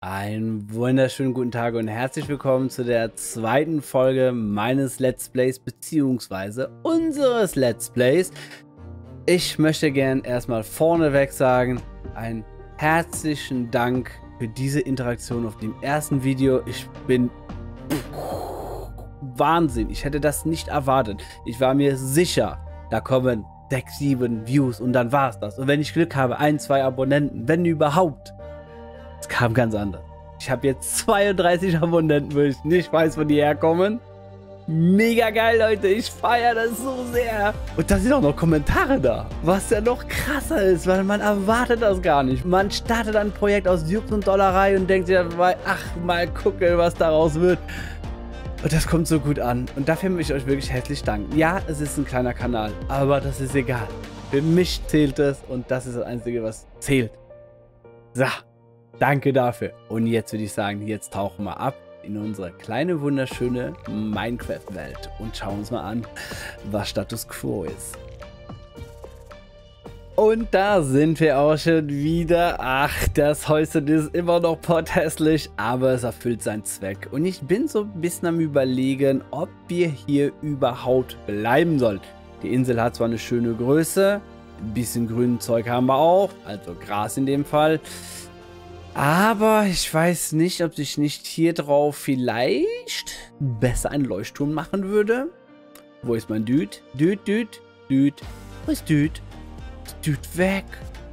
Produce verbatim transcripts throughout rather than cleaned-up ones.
Einen wunderschönen guten Tag und herzlich willkommen zu der zweiten Folge meines Let's Plays beziehungsweise unseres Let's Plays. Ich möchte gern erstmal vorneweg sagen, einen herzlichen Dank für diese Interaktion auf dem ersten Video. Ich bin Wahnsinn, ich hätte das nicht erwartet. Ich war mir sicher, da kommen sechs, sieben Views und dann war es das. Und wenn ich Glück habe, ein, zwei Abonnenten, wenn überhaupt. Es kam ganz anders. Ich habe jetzt zweiunddreißig Abonnenten, wo ich nicht weiß, wo die herkommen. Mega geil, Leute. Ich feiere das so sehr. Und da sind auch noch Kommentare da. Was ja noch krasser ist, weil man erwartet das gar nicht. Man startet ein Projekt aus Jux und Dollerei und denkt sich dabei, ach, mal gucken, was daraus wird. Und das kommt so gut an. Und dafür möchte ich euch wirklich herzlich danken. Ja, es ist ein kleiner Kanal, aber das ist egal. Für mich zählt es und das ist das Einzige, was zählt. So. Danke dafür. Und jetzt würde ich sagen, jetzt tauchen wir ab in unsere kleine, wunderschöne Minecraft-Welt und schauen uns mal an, was Status Quo ist. Und da sind wir auch schon wieder. Ach, das Häuschen ist immer noch potthässlich, aber es erfüllt seinen Zweck. Und ich bin so ein bisschen am Überlegen, ob wir hier überhaupt bleiben sollen. Die Insel hat zwar eine schöne Größe, ein bisschen grünen Zeug haben wir auch, also Gras in dem Fall. Aber ich weiß nicht, ob sich nicht hier drauf vielleicht besser ein Leuchtturm machen würde. Wo ist mein Dude? Dude, Dude, Dude. Wo ist Dude? Ist Dude weg?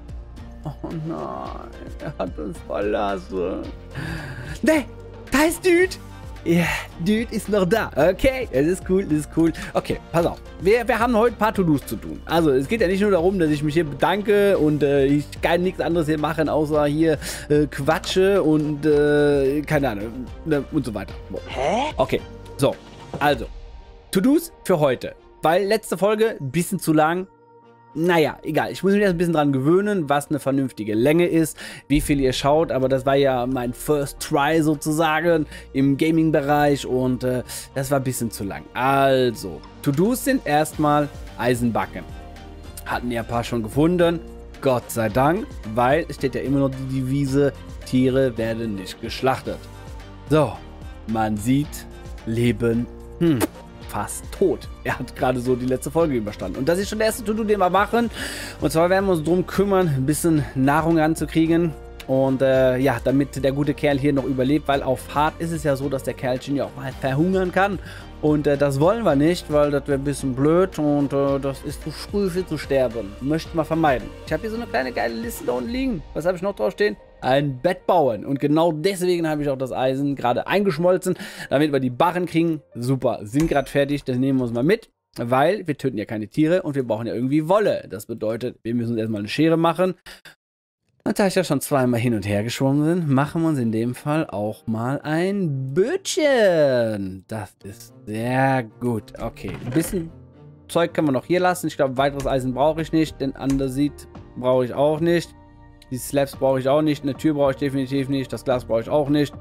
Oh nein, er hat uns verlassen. Ne, da ist Dude. Ja, Dude ist noch da. Okay, das ist cool, das ist cool. Okay, pass auf. Wir, wir haben heute ein paar To-Dos zu tun. Also, es geht ja nicht nur darum, dass ich mich hier bedanke und äh, ich kann nichts anderes hier machen, außer hier äh, quatsche und äh, keine Ahnung ne, und so weiter. Hä? Okay, so. Also, To-Dos für heute. Weil letzte Folge ein bisschen zu lang. Naja, egal. Ich muss mich erst ein bisschen dran gewöhnen, was eine vernünftige Länge ist, wie viel ihr schaut, aber das war ja mein First Try sozusagen im Gaming-Bereich und äh, das war ein bisschen zu lang. Also, To-Dos sind erstmal Eisenbacken. Hatten ja ein paar schon gefunden, Gott sei Dank, weil es steht ja immer noch die Devise, Tiere werden nicht geschlachtet. So, man sieht, Leben, hm. fast tot. Er hat gerade so die letzte Folge überstanden. Und das ist schon der erste To-Do, den wir machen. Und zwar werden wir uns darum kümmern, ein bisschen Nahrung ranzukriegen. Und äh, ja, damit der gute Kerl hier noch überlebt, weil auf hart ist es ja so, dass der Kerlchen ja auch mal verhungern kann. Und äh, das wollen wir nicht, weil das wäre ein bisschen blöd und äh, das ist zu früh für zu sterben. Möchten wir vermeiden. Ich habe hier so eine kleine geile Liste da unten liegen. Was habe ich noch drauf stehen? Ein Bett bauen. Und genau deswegen habe ich auch das Eisen gerade eingeschmolzen, damit wir die Barren kriegen. Super, sind gerade fertig. Das nehmen wir uns mal mit, weil wir töten ja keine Tiere und wir brauchen ja irgendwie Wolle. Das bedeutet, wir müssen uns erstmal eine Schere machen. Und da ich ja schon zweimal hin und her geschwommen bin, machen wir uns in dem Fall auch mal ein Bötchen. Das ist sehr gut. Okay, ein bisschen Zeug können wir noch hier lassen. Ich glaube, weiteres Eisen brauche ich nicht. Den Andesit brauche ich auch nicht. Die Slabs brauche ich auch nicht. Eine Tür brauche ich definitiv nicht. Das Glas brauche ich auch nicht.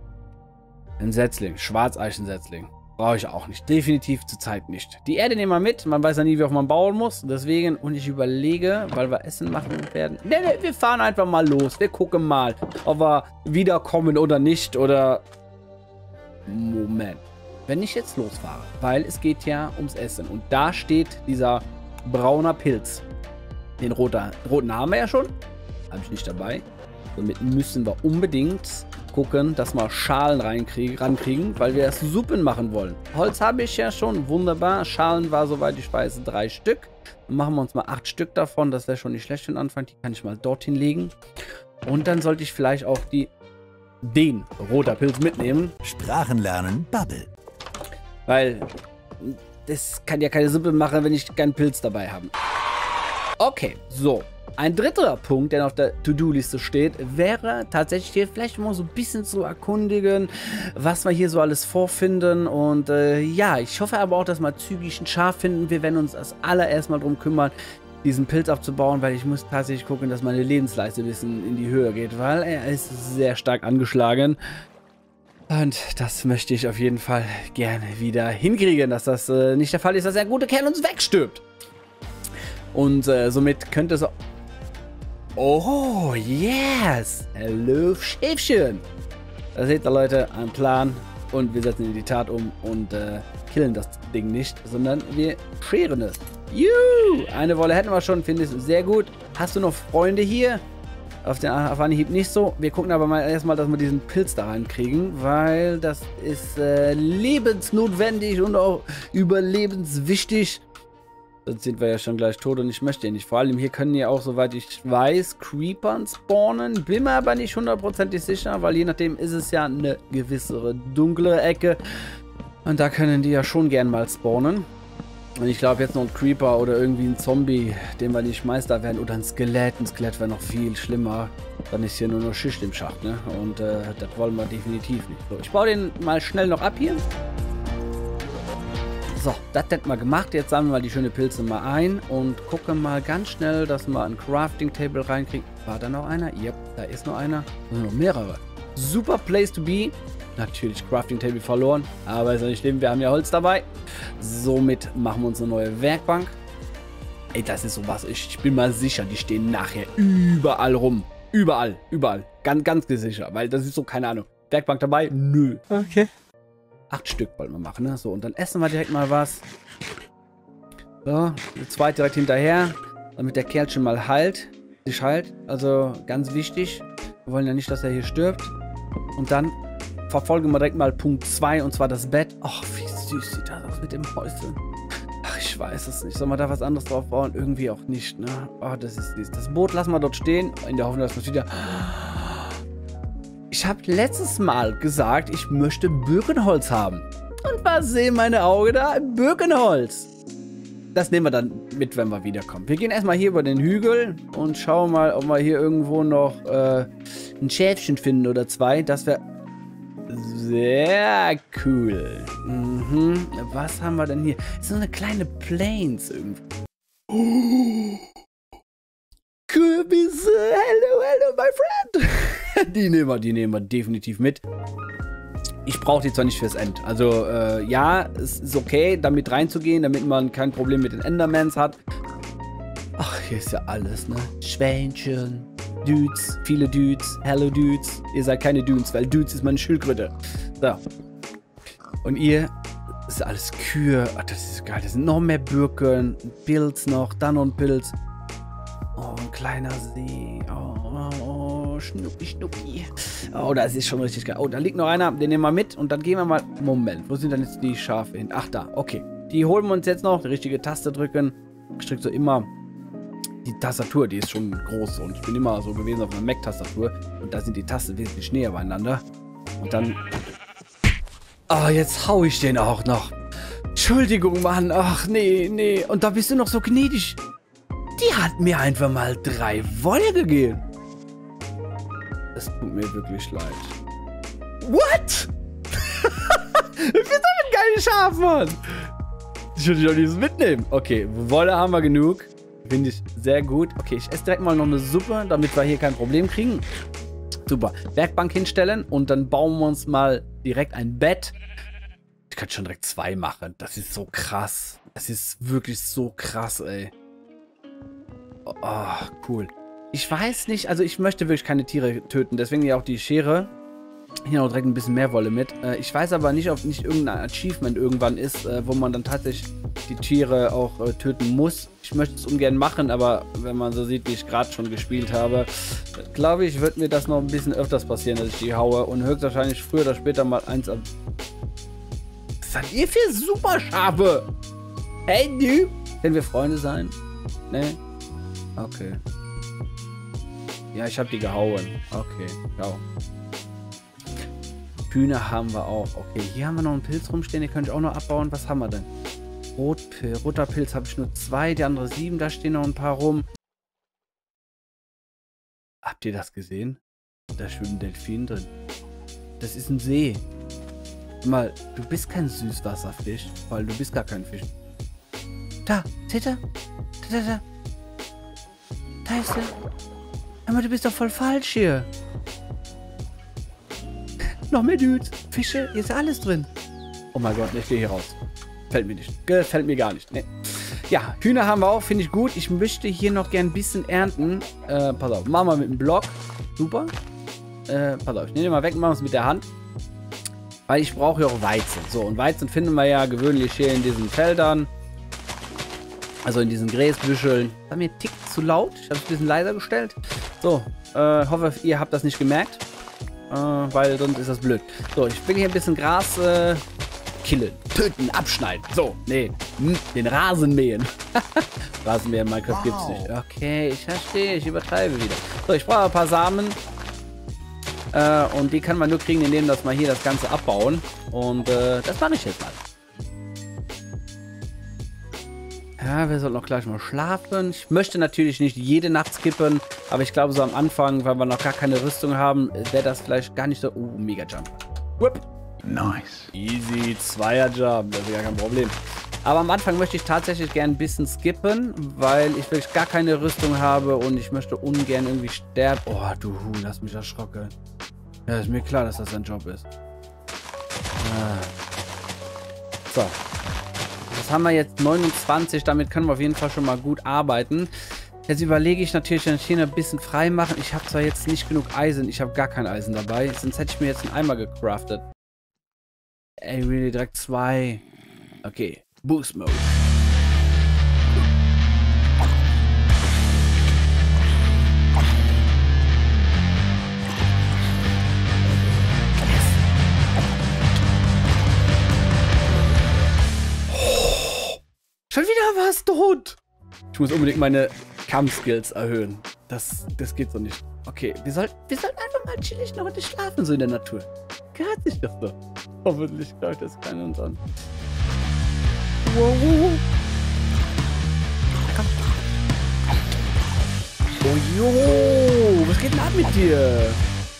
Ein Setzling. Schwarzeichen-Setzling. Brauche ich auch nicht. Definitiv zurzeit nicht. Die Erde nehmen wir mit. Man weiß ja nie, wie oft man bauen muss. Deswegen, und ich überlege, weil wir Essen machen werden. Ne, ne, wir fahren einfach mal los. Wir gucken mal, ob wir wiederkommen oder nicht. Oder... Moment. Wenn ich jetzt losfahre, weil es geht ja ums Essen. Und da steht dieser brauner Pilz. Den roter, roten haben wir ja schon. Habe ich nicht dabei. Somit müssen wir unbedingt gucken, dass wir Schalen reinkriegen, rankriegen, weil wir erst Suppen machen wollen. Holz habe ich ja schon, wunderbar. Schalen war, soweit ich weiß, drei Stück. Dann machen wir uns mal acht Stück davon. Das wäre schon nicht schlecht für den Anfang. Die kann ich mal dorthin legen. Und dann sollte ich vielleicht auch die, den roter Pilz mitnehmen. Sprachen lernen, Bubble. Weil das kann ja keine Suppe machen, wenn ich keinen Pilz dabei habe. Okay, so. Ein dritter Punkt, der auf der To-Do-Liste steht, wäre tatsächlich hier vielleicht mal so ein bisschen zu erkundigen, was wir hier so alles vorfinden. Und äh, ja, ich hoffe aber auch, dass wir zügig ein Schaf finden. Wir werden uns als allererst mal darum kümmern, diesen Pilz abzubauen, weil ich muss tatsächlich gucken, dass meine Lebensleiste ein bisschen in die Höhe geht, weil er ist sehr stark angeschlagen. Und das möchte ich auf jeden Fall gerne wieder hinkriegen, dass das äh, nicht der Fall ist, dass der gute Kerl uns wegstirbt. Und äh, somit könnte es... Oh, yes! Hallo, Schäfchen! Da seht ihr, Leute, einen Plan. Und wir setzen in die Tat um und äh, killen das Ding nicht, sondern wir scheren es. Juhu! Eine Wolle hätten wir schon, finde ich sehr gut. Hast du noch Freunde hier? Auf den auf Anhieb nicht so. Wir gucken aber mal erstmal, dass wir diesen Pilz da reinkriegen, weil das ist äh, lebensnotwendig und auch überlebenswichtig. Sonst sind wir ja schon gleich tot und ich möchte ja nicht. Vor allem hier können ja auch, soweit ich weiß, Creepern spawnen. Bin mir aber nicht hundertprozentig sicher, weil je nachdem ist es ja eine gewisse dunklere Ecke. Und da können die ja schon gern mal spawnen. Und ich glaube jetzt noch ein Creeper oder irgendwie ein Zombie, den wir nicht Meister werden. Oder ein Skelett. Ein Skelett wäre noch viel schlimmer. Dann ist hier nur noch Schicht im Schacht, ne? Und äh, das wollen wir definitiv nicht. So, ich baue den mal schnell noch ab hier. So, das hätten wir gemacht. Jetzt sammeln wir die schönen Pilze mal ein und gucken mal ganz schnell, dass wir ein Crafting Table reinkriegen. War da noch einer? Ja, da ist noch einer. Da sind noch mehrere. Super Place to be. Natürlich Crafting Table verloren, aber ist ja nicht schlimm. Wir haben ja Holz dabei. Somit machen wir uns eine neue Werkbank. Ey, das ist sowas. Ich, ich bin mal sicher, die stehen nachher überall rum. Überall, überall. Ganz, ganz sicher, weil das ist so, keine Ahnung. Werkbank dabei? Nö. Okay. Acht Stück wollen wir machen, ne? So, und dann essen wir direkt mal was. So, die zweite direkt hinterher, damit der Kerlchen mal heilt. Sich heilt. Also, ganz wichtig. Wir wollen ja nicht, dass er hier stirbt. Und dann verfolgen wir direkt mal Punkt zwei, und zwar das Bett. Ach, wie süß sieht das aus mit dem Häuschen. Ach, ich weiß es nicht. Soll man da was anderes drauf bauen? Irgendwie auch nicht, ne? Oh, das ist süß. Das Boot lassen wir dort stehen, in der Hoffnung, dass wir wieder... Ich habe letztes Mal gesagt, ich möchte Birkenholz haben. Und was sehen meine Augen da? Birkenholz. Das nehmen wir dann mit, wenn wir wiederkommen. Wir gehen erstmal hier über den Hügel und schauen mal, ob wir hier irgendwo noch äh, ein Schäfchen finden oder zwei. Das wäre sehr cool. Mhm. Was haben wir denn hier? So eine kleine Plains irgendwie. Oh. Kürbisse, hello, hello, my friend. Die nehmen wir, die nehmen wir definitiv mit. Ich brauche die zwar nicht fürs End. Also, äh, ja, es ist okay, damit reinzugehen, damit man kein Problem mit den Endermans hat. Ach, hier ist ja alles, ne? Schwänchen, Dudes, viele Dudes, hello Dudes. Ihr seid keine Dudes, weil Dudes ist meine Schildkröte. So. Und ihr, das ist alles Kühe. Ach, das ist geil. Das sind noch mehr Birken, Pilz noch, dann noch ein Pilz. Oh, ein kleiner See. Oh, oh, oh, Schnucki, Schnucki. Oh, das ist schon richtig geil. Oh, da liegt noch einer. Den nehmen wir mit. Und dann gehen wir mal... Moment, wo sind denn jetzt die Schafe hin? Ach, da. Okay. Die holen wir uns jetzt noch. Die richtige Taste drücken. Ich drücke so immer... Die Tastatur, die ist schon groß. Und ich bin immer so gewesen auf einer Mac-Tastatur. Und da sind die Tasten wesentlich näher beieinander. Und dann... Oh, jetzt hau ich den auch noch. Entschuldigung, Mann. Ach, nee, nee. Und da bist du noch so gnädig. Die hat mir einfach mal drei Wolle gegeben. Es tut mir wirklich leid. What? Wir sind ein geiles Schaf, Mann. Ich würde dich auch nicht mitnehmen. Okay, Wolle haben wir genug. Finde ich sehr gut. Okay, ich esse direkt mal noch eine Suppe, damit wir hier kein Problem kriegen. Super. Werkbank hinstellen und dann bauen wir uns mal direkt ein Bett. Ich könnte schon direkt zwei machen. Das ist so krass. Das ist wirklich so krass, ey. Oh, cool. Ich weiß nicht, also ich möchte wirklich keine Tiere töten, deswegen ja auch die Schere. Hier noch direkt ein bisschen mehr Wolle mit. Äh, ich weiß aber nicht, ob nicht irgendein Achievement irgendwann ist, äh, wo man dann tatsächlich die Tiere auch äh, töten muss. Ich möchte es ungern machen, aber wenn man so sieht, wie ich gerade schon gespielt habe, glaube ich, wird mir das noch ein bisschen öfters passieren, dass ich die haue und höchstwahrscheinlich früher oder später mal eins ab... Was seid ihr für Superschafe? Hey, du? Können wir Freunde sein? Ne? Okay. Ja, ich habe die gehauen. Okay, ciao. Hühner haben wir auch. Okay, hier haben wir noch einen Pilz rumstehen. Den könnte ich auch noch abbauen. Was haben wir denn? Rotpil roter Pilz habe ich nur zwei. Die andere sieben. Da stehen noch ein paar rum. Habt ihr das gesehen? Da schwimmen Delfine drin. Das ist ein See. Mal, du bist kein Süßwasserfisch, weil du bist gar kein Fisch. Da, seht ihr? Da, da, da. Da ist er. Aber du bist doch voll falsch hier. Noch mehr Dudes. Fische, hier ist ja alles drin. Oh mein Gott, ich gehe hier raus. Fällt mir nicht. Gefällt mir gar nicht. Nee. Ja, Hühner haben wir auch, finde ich gut. Ich möchte hier noch gern ein bisschen ernten. Äh, pass auf, machen wir mit dem Block. Super. äh, pass auf, ich nehme den mal weg und machen es mit der Hand. Weil ich brauche ja auch Weizen. So, und Weizen finden wir ja gewöhnlich hier in diesen Feldern. Also in diesen Gräsbüscheln. Das war mir ein Tick zu laut. Ich habe es ein bisschen leiser gestellt. So, äh, hoffe, ihr habt das nicht gemerkt. Äh, weil sonst ist das blöd. So, ich will hier ein bisschen Gras äh, killen, töten, abschneiden. So, nee, den Rasen mähen. Rasenmähen in Minecraft wow. Gibt's nicht. Okay, ich verstehe, ich übertreibe wieder. So, ich brauche ein paar Samen. Äh, und die kann man nur kriegen, indem dass wir hier das Ganze abbauen. Und äh, das mache ich jetzt mal. Ja, wir sollten auch gleich mal schlafen. Ich möchte natürlich nicht jede Nacht skippen, aber ich glaube so am Anfang, weil wir noch gar keine Rüstung haben, wäre das vielleicht gar nicht so... Oh, Mega Jump. Whip. Nice. Easy, Zweier Jump, das ist gar kein Problem. Aber am Anfang möchte ich tatsächlich gerne ein bisschen skippen, weil ich wirklich gar keine Rüstung habe und ich möchte ungern irgendwie sterben. Oh, du Huhn, lass mich erschrocken. Ja, ist mir klar, dass das ein Job ist. Ah. So. Das haben wir jetzt neunundzwanzig, damit können wir auf jeden Fall schon mal gut arbeiten. Jetzt überlege ich natürlich, dass ich hier ein bisschen frei machen. Ich habe zwar jetzt nicht genug Eisen, ich habe gar kein Eisen dabei, sonst hätte ich mir jetzt einen Eimer gecraftet. Ey, really, direkt zwei. Okay, Boost Mode. Schon wieder was tot. Ich muss unbedingt meine Kampfskills erhöhen. Das, das geht so nicht. Okay, wir sollten wir sollten einfach mal chillig eine Runde schlafen, so in der Natur. Gehört sich das doch. Hoffentlich greift das keiner uns an. Wow. Komm. Oh jo, was geht denn ab mit dir?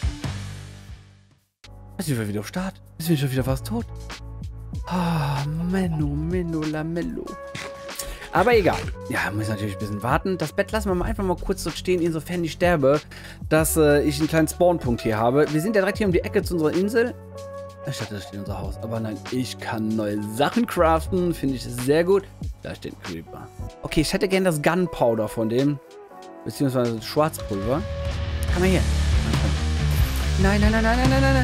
Sind wir wieder auf Start? Ist wir schon wieder fast tot? Ah, oh, Menno, Menno, Lamello. Aber egal. Ja, muss natürlich ein bisschen warten. Das Bett lassen wir mal einfach mal kurz dort stehen, insofern ich sterbe, dass äh, ich einen kleinen Spawnpunkt hier habe. Wir sind ja direkt hier um die Ecke zu unserer Insel. Ich dachte, da steht unser Haus. Aber nein, ich kann neue Sachen craften. Finde ich sehr gut. Da steht ein Creeper. Okay, ich hätte gerne das Gunpowder von dem. Beziehungsweise das Schwarzpulver. Komm mal hier. Nein, nein, nein, nein, nein, nein, nein.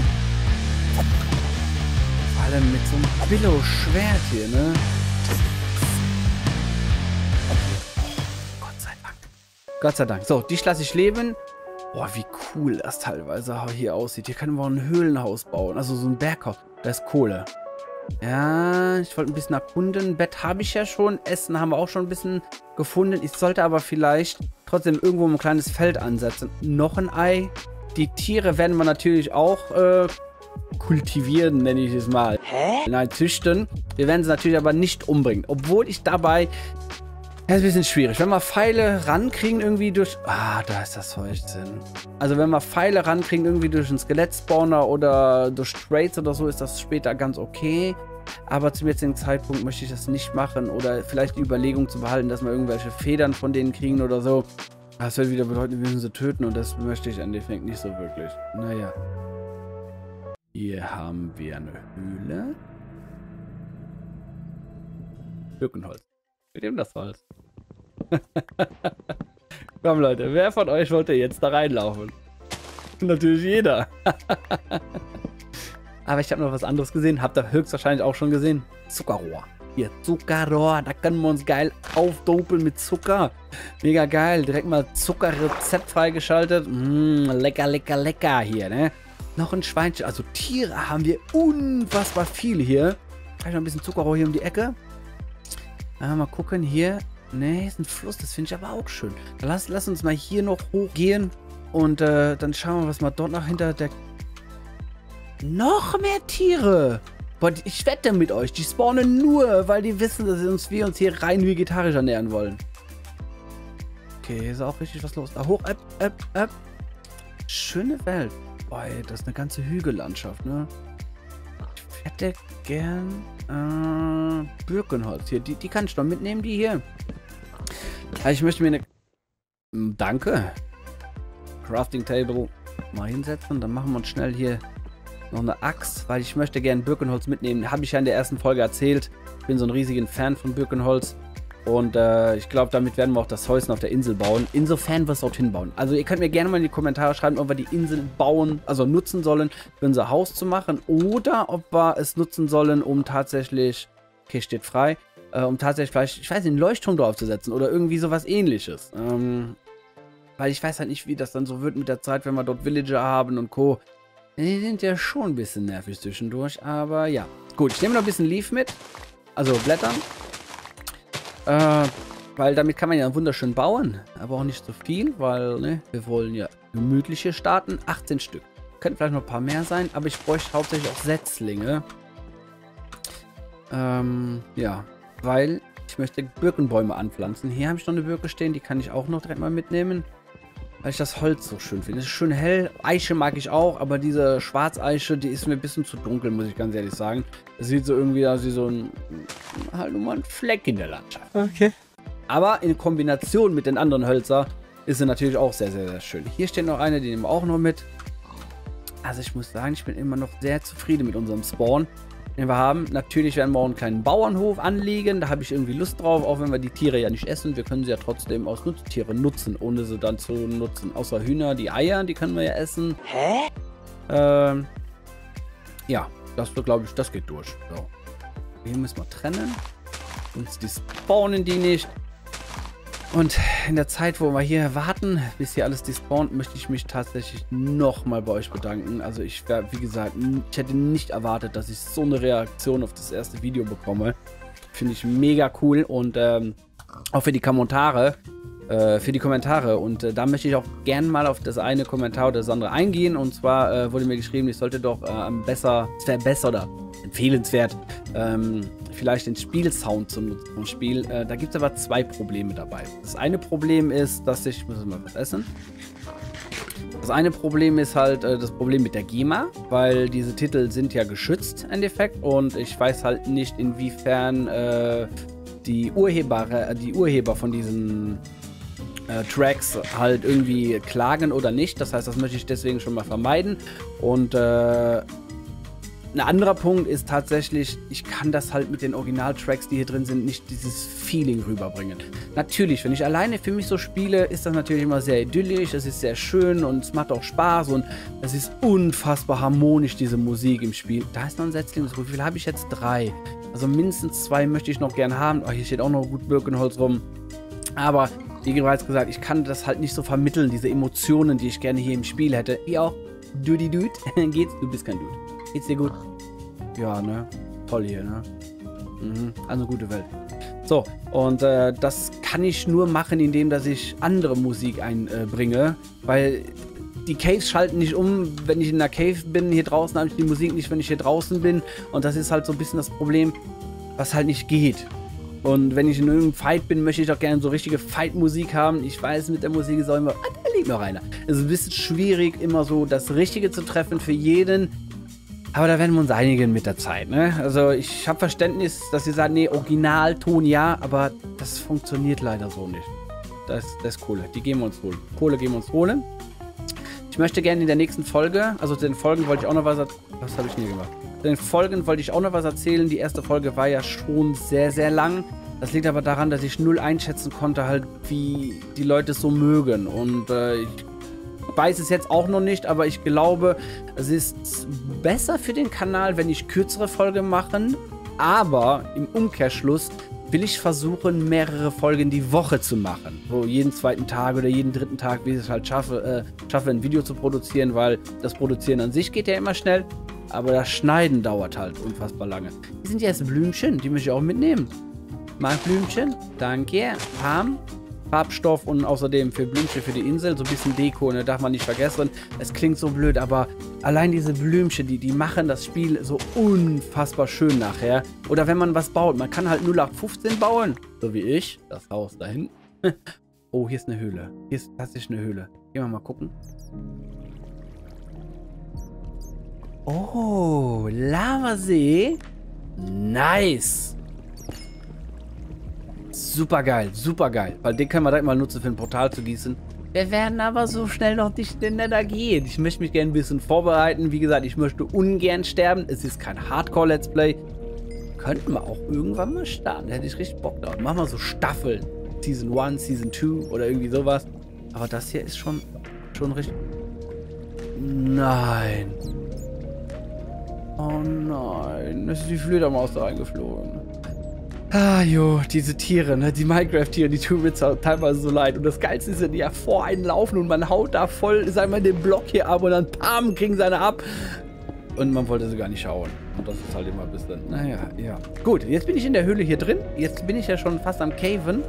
Vor allem mit so einem Billo-Schwert hier, ne? Gott sei Dank. Gott sei Dank. So, dich lasse ich leben. Boah, wie cool das teilweise hier aussieht. Hier können wir auch ein Höhlenhaus bauen. Also so ein Berghaus. Da ist Kohle. Ja, ich wollte ein bisschen erkunden. Bett habe ich ja schon. Essen haben wir auch schon ein bisschen gefunden. Ich sollte aber vielleicht trotzdem irgendwo ein kleines Feld ansetzen. Noch ein Ei. Die Tiere werden wir natürlich auch äh, kultivieren, nenne ich es mal. Hä? Nein, züchten. Wir werden sie natürlich aber nicht umbringen. Obwohl ich dabei... Das ist ein bisschen schwierig. Wenn wir Pfeile rankriegen irgendwie durch... Ah, da ist das Feuchtsinn. Also wenn wir Pfeile rankriegen irgendwie durch einen Skelettspawner oder durch Trades oder so, ist das später ganz okay. Aber zum jetzigen Zeitpunkt möchte ich das nicht machen. Oder vielleicht die Überlegung zu behalten, dass wir irgendwelche Federn von denen kriegen oder so. Das wird wieder bedeuten, wir müssen sie töten und das möchte ich an dem Punkt nicht so wirklich. Naja. Hier haben wir eine Höhle. Birkenholz. Mit dem das Holz. Komm Leute, wer von euch wollte jetzt da reinlaufen? Natürlich jeder. Aber ich habe noch was anderes gesehen. Habt ihr höchstwahrscheinlich auch schon gesehen. Zuckerrohr. Hier, Zuckerrohr. Da können wir uns geil aufdopeln mit Zucker. Mega geil. Direkt mal Zuckerrezept freigeschaltet. Mmh, lecker, lecker, lecker hier, ne? Noch ein Schweinchen. Also Tiere haben wir unfassbar viele hier. Vielleicht noch ein bisschen Zuckerrohr hier um die Ecke. Ah, mal gucken hier. Ne, ist ein Fluss. Das finde ich aber auch schön. Dann lass, lass uns mal hier noch hochgehen. Und äh, dann schauen wir, was mal dort noch hinter der... Noch mehr Tiere. Boah, ich wette mit euch. Die spawnen nur, weil die wissen, dass uns, wir uns hier rein vegetarisch ernähren wollen. Okay, hier ist auch richtig was los. Da hoch, ab, ab, ab. Schöne Welt. Boah, das ist eine ganze Hügellandschaft, ne? Ich hätte gern äh, Birkenholz hier. Die, die kann ich noch mitnehmen, die hier. Also ich möchte mir eine... Danke. Crafting Table mal hinsetzen. Dann machen wir uns schnell hier noch eine Axt, weil ich möchte gerne Birkenholz mitnehmen. Habe ich ja in der ersten Folge erzählt. Ich bin so ein riesigen Fan von Birkenholz. Und äh, ich glaube, damit werden wir auch das Häuschen auf der Insel bauen. Insofern wir es dorthin bauen. Also ihr könnt mir gerne mal in die Kommentare schreiben, ob wir die Insel bauen, also nutzen sollen, für unser Haus zu machen. Oder ob wir es nutzen sollen, um tatsächlich, okay, steht frei, äh, um tatsächlich vielleicht, ich weiß nicht, einen Leuchtturm draufzusetzen oder irgendwie sowas ähnliches. Ähm, weil ich weiß halt nicht, wie das dann so wird mit der Zeit, wenn wir dort Villager haben und Co. Die sind ja schon ein bisschen nervig zwischendurch, aber ja. Gut, ich nehme noch ein bisschen Leaf mit, also Blättern. Äh, weil damit kann man ja wunderschön bauen, aber auch nicht so viel, weil ne, wir wollen ja gemütliche starten. achtzehn Stück. Könnten vielleicht noch ein paar mehr sein, aber ich bräuchte hauptsächlich auch Setzlinge. Ähm, ja, weil ich möchte Birkenbäume anpflanzen. Hier habe ich noch eine Birke stehen, die kann ich auch noch direkt mal mitnehmen, weil ich das Holz so schön finde. Es ist schön hell, Eiche mag ich auch, aber diese Schwarzeiche, die ist mir ein bisschen zu dunkel, muss ich ganz ehrlich sagen. Es sieht so irgendwie aus wie so ein, halt nur mal ein Fleck in der Landschaft. Okay. Aber in Kombination mit den anderen Hölzern ist sie natürlich auch sehr, sehr, sehr schön. Hier steht noch eine, die nehmen wir auch noch mit. Also ich muss sagen, ich bin immer noch sehr zufrieden mit unserem Spawn, den wir haben. Natürlich werden wir auch einen kleinen Bauernhof anlegen. Da habe ich irgendwie Lust drauf, auch wenn wir die Tiere ja nicht essen. Wir können sie ja trotzdem als Nutztiere nutzen, ohne sie dann zu nutzen. Außer Hühner, die Eier, die können wir ja essen. Hä? Ähm, ja, das glaube ich, das geht durch. So. Hier müssen wir trennen. Sonst die spawnen die nicht. Und in der Zeit, wo wir hier warten, bis hier alles despawnt, möchte ich mich tatsächlich nochmal bei euch bedanken. Also ich wäre, wie gesagt, ich hätte nicht erwartet, dass ich so eine Reaktion auf das erste Video bekomme. Finde ich mega cool und ähm, auch für die Kommentare. Äh, für die Kommentare. Und äh, da möchte ich auch gerne mal auf das eine Kommentar oder das andere eingehen. Und zwar äh, wurde mir geschrieben, ich sollte doch äh, besser, es wäre besser oder empfehlenswert, ähm, vielleicht den Spielsound zu nutzen vom Spiel. Äh, da gibt es aber zwei Probleme dabei. Das eine Problem ist, dass ich, ich muss mal was essen. Das eine Problem ist halt äh, das Problem mit der GEMA, weil diese Titel sind ja geschützt im Endeffekt und ich weiß halt nicht, inwiefern äh, die Urheber, äh, die Urheber von diesen äh, Tracks halt irgendwie klagen oder nicht. Das heißt, das möchte ich deswegen schon mal vermeiden. Und äh, ein anderer Punkt ist tatsächlich, ich kann das halt mit den Originaltracks, die hier drin sind, nicht dieses Feeling rüberbringen. Natürlich, wenn ich alleine für mich so spiele, ist das natürlich immer sehr idyllisch, es ist sehr schön und es macht auch Spaß und es ist unfassbar harmonisch, diese Musik im Spiel. Da ist noch ein Setzling, wie viel habe ich jetzt? Drei. Also mindestens zwei möchte ich noch gern haben. Oh, hier steht auch noch gut Birkenholz rum. Aber, wie bereits gesagt, ich kann das halt nicht so vermitteln, diese Emotionen, die ich gerne hier im Spiel hätte. Wie auch, Duty Dude, geht's? Du bist kein Dude. Geht's dir gut? Ja, ne? Toll hier, ne? Mhm. Also gute Welt. So, und äh, das kann ich nur machen, indem dass ich andere Musik einbringe, äh, weil die Caves schalten nicht um, wenn ich in der Cave bin. Hier draußen habe ich die Musik nicht, wenn ich hier draußen bin. Und das ist halt so ein bisschen das Problem, was halt nicht geht. Und wenn ich in irgendeinem Fight bin, möchte ich auch gerne so richtige Fight-Musik haben. Ich weiß, mit der Musik ist auch immer, ah, da liegt noch einer. Es ist ein bisschen schwierig, immer so das Richtige zu treffen für jeden. Aber da werden wir uns einigen mit der Zeit, ne? Also ich habe Verständnis, dass sie sagen, nee, Originalton ja, aber das funktioniert leider so nicht. Das, das ist Kohle, die gehen wir uns holen. Kohle gehen wir uns holen. Ich möchte gerne in der nächsten Folge, also zu den Folgen wollte ich auch noch was erzählen. Was habe ich nie gemacht? Zu den Folgen wollte ich auch noch was erzählen. Die erste Folge war ja schon sehr, sehr lang. Das liegt aber daran, dass ich null einschätzen konnte, halt, wie die Leute es so mögen. Und äh, ich weiß es jetzt auch noch nicht, aber ich glaube, es ist besser für den Kanal, wenn ich kürzere Folgen mache. Aber im Umkehrschluss will ich versuchen, mehrere Folgen die Woche zu machen. So jeden zweiten Tag oder jeden dritten Tag, wie ich es halt schaffe, äh, schaffe, ein Video zu produzieren, weil das Produzieren an sich geht ja immer schnell, aber das Schneiden dauert halt unfassbar lange. Die sind jetzt Blümchen, die möchte ich auch mitnehmen. Mal Blümchen, danke. Pam. Farbstoff und außerdem für Blümchen für die Insel, so ein bisschen Deko, ne, darf man nicht vergessen. Es klingt so blöd, aber allein diese Blümchen, die, die machen das Spiel so unfassbar schön nachher. Oder wenn man was baut, man kann halt null acht fünfzehn bauen, so wie ich, das Haus da hinten. Oh, hier ist eine Höhle. Hier ist tatsächlich eine Höhle. Gehen wir mal gucken. Oh, Lavasee. Nice. Super geil, super geil. Weil den können wir direkt mal nutzen, für ein Portal zu gießen. Wir werden aber so schnell noch nicht in den Nether gehen. Ich möchte mich gerne ein bisschen vorbereiten. Wie gesagt, ich möchte ungern sterben. Es ist kein Hardcore-Let's Play. könnten wir auch irgendwann mal starten. Da hätte ich richtig Bock drauf. Machen wir so Staffeln. Season eins, Season zwei oder irgendwie sowas. Aber das hier ist schon, schon richtig... Nein. Oh nein. Es ist die Fledermaus da eingeflogen. Ah, jo, diese Tiere, ne? Die Minecraft-Tiere, die tun mir teilweise so leid. Und das Geilste ist, wenn die ja vor einen laufen und man haut da voll, sag mal, den Block hier ab und dann pam, kriegen sie eine ab. Und man wollte sie gar nicht schauen. Und das ist halt immer ein bisschen, naja, ja. Gut, jetzt bin ich in der Höhle hier drin. Jetzt bin ich ja schon fast am Caven.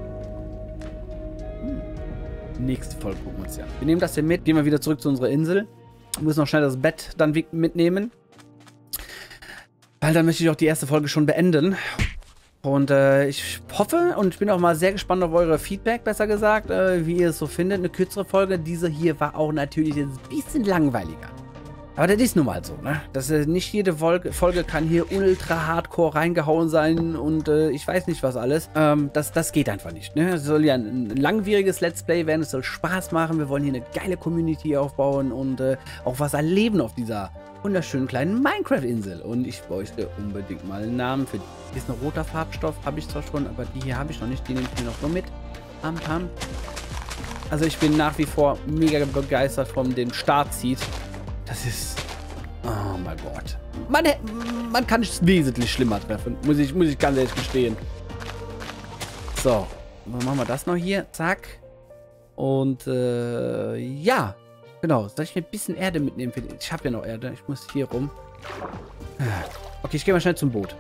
Hm. Nächste Folge gucken wir uns ja. Wir nehmen das hier mit, gehen wir wieder zurück zu unserer Insel. Ich muss noch schnell das Bett dann mitnehmen. Weil dann möchte ich auch die erste Folge schon beenden. Und äh, ich hoffe und ich bin auch mal sehr gespannt auf eure Feedback, besser gesagt, äh, wie ihr es so findet. Eine kürzere Folge. Diese hier war auch natürlich jetzt ein bisschen langweiliger. Aber das ist nun mal so, ne? Das, äh, nicht jede Folge, Folge kann hier ultra hardcore reingehauen sein und äh, ich weiß nicht was alles. Ähm, das, das geht einfach nicht, ne? Es soll ja ein, ein langwieriges Let's Play werden, es soll Spaß machen. Wir wollen hier eine geile Community aufbauen und äh, auch was erleben auf dieser wunderschönen kleinen Minecraft-Insel. Und ich bräuchte unbedingt mal einen Namen für die. Hier ist ein roter Farbstoff, habe ich zwar schon, aber die hier habe ich noch nicht. Die nehme ich mir noch so mit. Pam, pam. Also ich bin nach wie vor mega begeistert von dem Startseed. Das ist... Oh mein Gott. Man, man kann es wesentlich schlimmer treffen. Muss ich, muss ich ganz ehrlich gestehen. So. Dann machen wir das noch hier. Zack. Und äh, ja. Genau. Soll ich mir ein bisschen Erde mitnehmen? Ich habe ja noch Erde. Ich muss hier rum. Okay, ich gehe mal schnell zum Boot.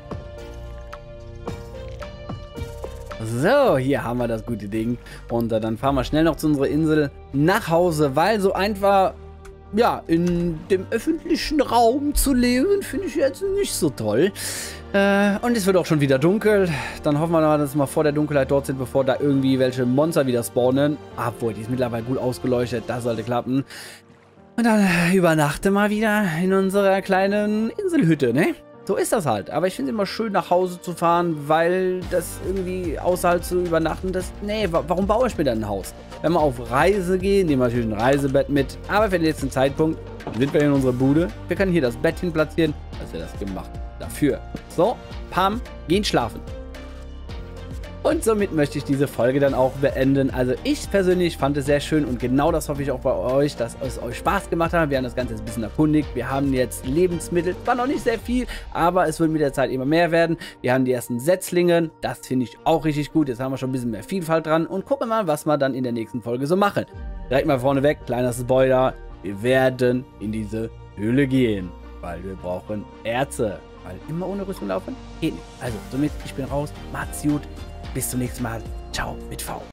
So, hier haben wir das gute Ding. Und äh, dann fahren wir schnell noch zu unserer Insel nach Hause, weil so einfach... Ja, in dem öffentlichen Raum zu leben, finde ich jetzt nicht so toll. Äh, und es wird auch schon wieder dunkel. Dann hoffen wir mal, dass wir vor der Dunkelheit dort sind, bevor da irgendwie welche Monster wieder spawnen. Obwohl, die ist mittlerweile gut ausgeleuchtet. Das sollte klappen. Und dann übernachte mal wieder in unserer kleinen Inselhütte, ne? So ist das halt. Aber ich finde es immer schön, nach Hause zu fahren, weil das irgendwie außerhalb zu übernachten, das... Nee, warum baue ich mir dann ein Haus? Wenn wir auf Reise gehen, nehmen wir natürlich ein Reisebett mit. Aber für den letzten Zeitpunkt sind wir in unserer Bude. Wir können hier das Bett hin platzieren. Das ist ja das gemacht dafür. So, pam, gehen schlafen. Und somit möchte ich diese Folge dann auch beenden. Also ich persönlich fand es sehr schön und genau das hoffe ich auch bei euch, dass es euch Spaß gemacht hat. Wir haben das Ganze jetzt ein bisschen erkundigt. Wir haben jetzt Lebensmittel, zwar noch nicht sehr viel, aber es wird mit der Zeit immer mehr werden. Wir haben die ersten Setzlinge, das finde ich auch richtig gut. Jetzt haben wir schon ein bisschen mehr Vielfalt dran und gucken mal, was wir dann in der nächsten Folge so machen. Direkt mal vorneweg, kleiner Spoiler, wir werden in diese Höhle gehen, weil wir brauchen Erze. Weil immer ohne Rüstung laufen geht nicht. Also somit, ich bin raus, macht's gut. Bis zum nächsten Mal. Ciao mit V.